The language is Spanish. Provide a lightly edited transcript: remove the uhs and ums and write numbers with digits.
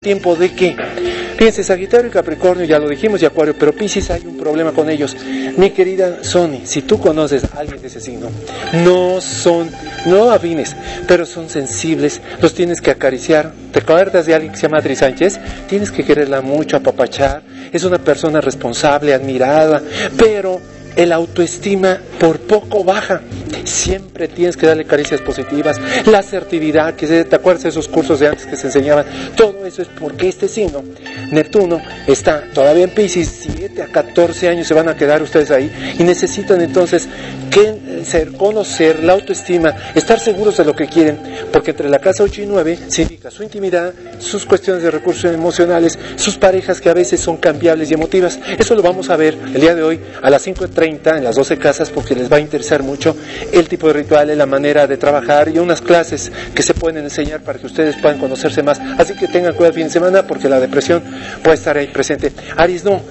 tiempo de que, fíjense, Sagitario y Capricornio, ya lo dijimos, y Acuario, pero Piscis hay un problema con ellos. Mi querida Sony, si tú conoces a alguien de ese signo, no afines, pero son sensibles, los tienes que acariciar. ¿Te acuerdas de alguien que se llama Adri Sánchez? Tienes que quererla mucho, apapachar. Es una persona responsable, admirada, pero el autoestima por poco baja. Siempre tienes que darle caricias positivas, la asertividad, ¿te acuerdas de esos cursos de antes que se enseñaban? Todo eso es porque este signo, Neptuno, está todavía en Piscis, 7 a 14 años se van a quedar ustedes ahí, y necesitan entonces conocer la autoestima, estar seguros de lo que quieren, porque entre la casa 8 y 9 significa su intimidad, sus cuestiones de recursos emocionales, sus parejas que a veces son cambiables y emotivas. Eso lo vamos a ver el día de hoy a las 5:30 en las 12 casas, porque les va a interesar mucho el tipo de rituales, la manera de trabajar y unas clases que se pueden enseñar para que ustedes puedan conocerse más. Así que tengan cuidado el fin de semana, porque la depresión puede estar ahí presente. Aries, no,